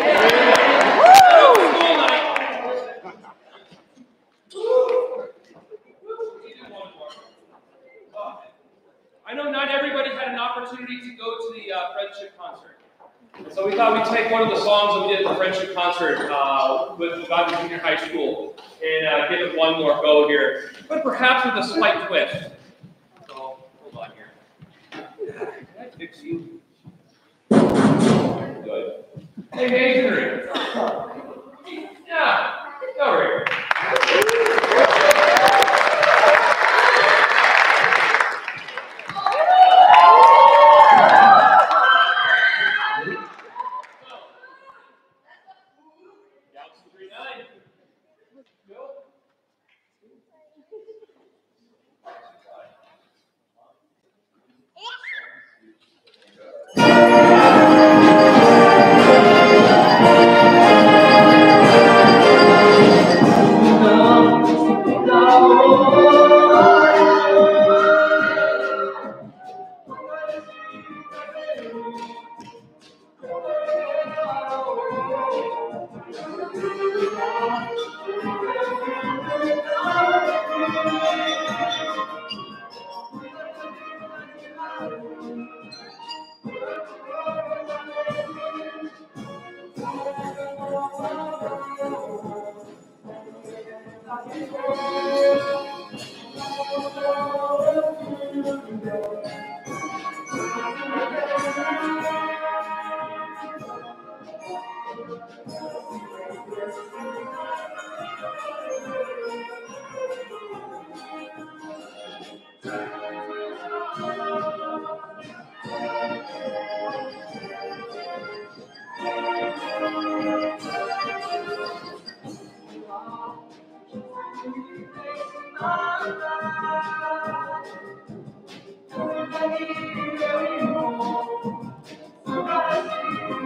I know not everybody had an opportunity to go to the uh, Friendship concert. So we thought we'd take one of the songs that we did at the Friendship concert uh, with Godwin Junior High School and uh, give it one more go here, but perhaps with a slight twist. So, hold on here. Can I fix you? Good. Hey, hey, Henry. Yeah, over here.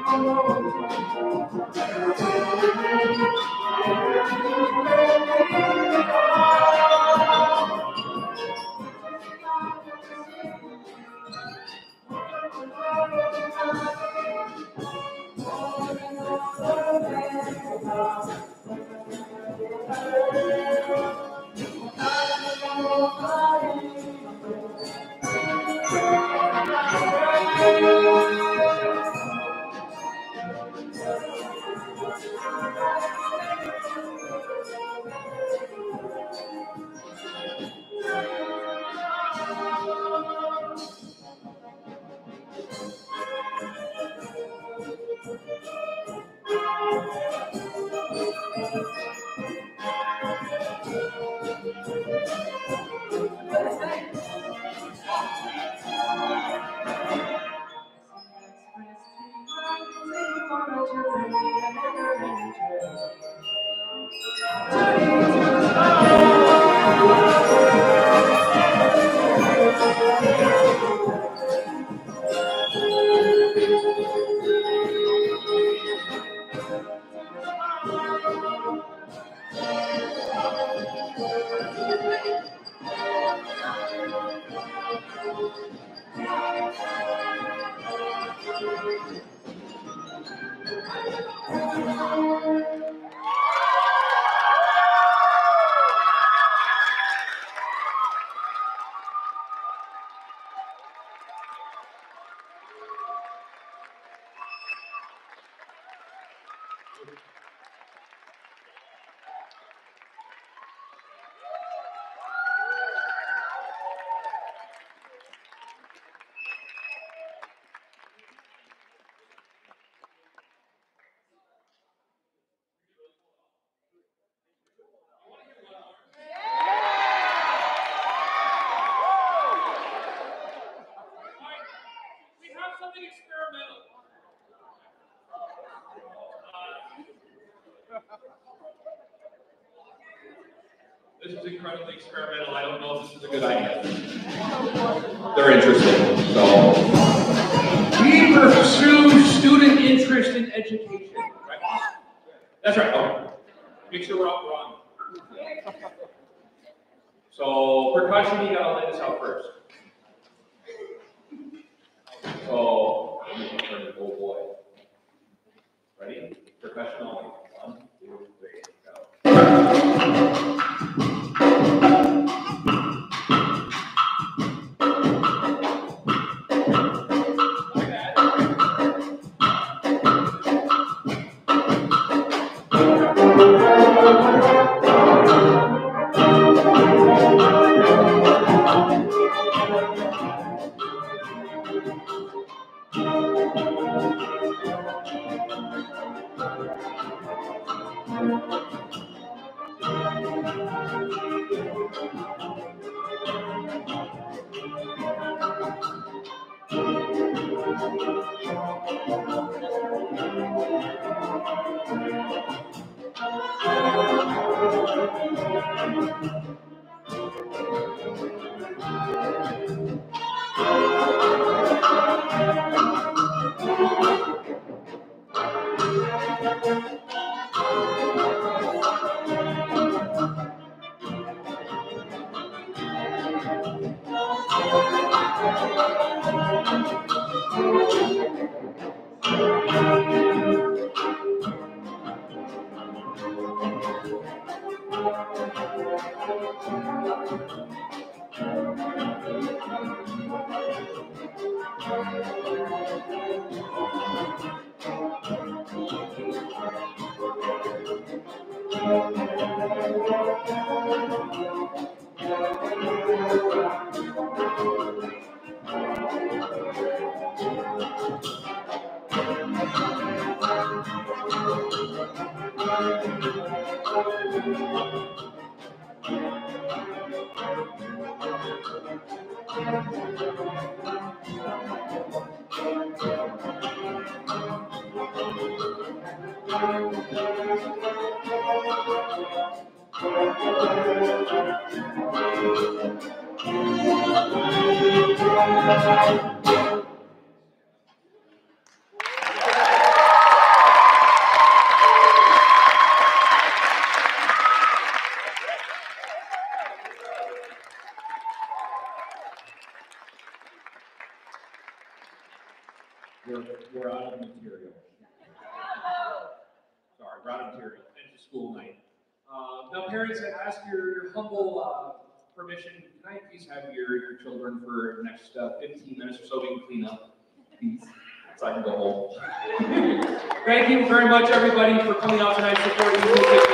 This is incredibly experimental. I don't know if this is a good idea. They're interesting. So we pursue student interest in education. Right? That's right. Okay. Make sure we're all wrong. So percussion, you gotta lay this out first. So I'm gonna turn it, oh boy. Ready? Percussion only. One, two, three, go. Thank you. we're out of material. Sorry, we're out of material. It's a school night. Uh, now, parents, I ask your, your humble uh, permission. Can I please have your, your children for the next uh, fifteen minutes or so? We can clean up, please, so I can go home. Thank you very much, everybody, for coming out tonight, supporting music.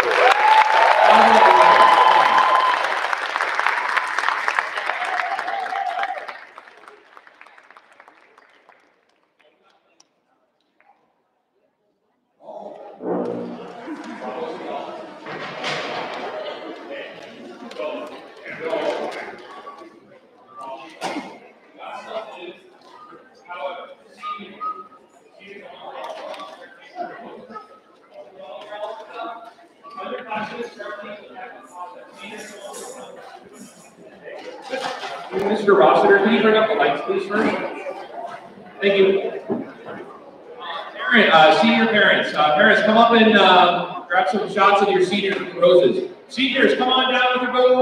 Mister Rossiter, can you bring up the lights, please, first? Thank you. Uh, parent, uh, senior parents, uh, parents, come up and uh, grab some shots of your senior roses. Seniors, come on down with your bow.